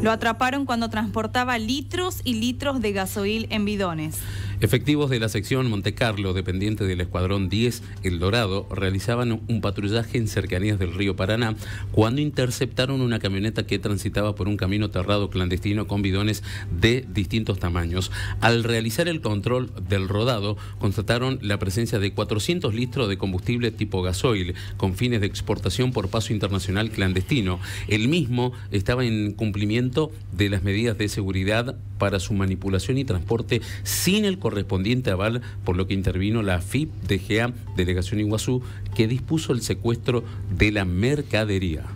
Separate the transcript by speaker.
Speaker 1: Lo atraparon cuando transportaba litros y litros de gasoil en bidones.
Speaker 2: Efectivos de la sección Montecarlo, dependiente del Escuadrón 10 El Dorado, realizaban un patrullaje en cercanías del río Paraná cuando interceptaron una camioneta que transitaba por un camino terrado clandestino con bidones de distintos tamaños. Al realizar el control del rodado, constataron la presencia de 400 litros de combustible tipo gasoil con fines de exportación por paso internacional clandestino. El mismo estaba en cumplimiento de las medidas de seguridad para su manipulación y transporte sin el correspondiente aval, por lo que intervino la AFIP DGA Delegación Iguazú, que dispuso el secuestro de la mercadería.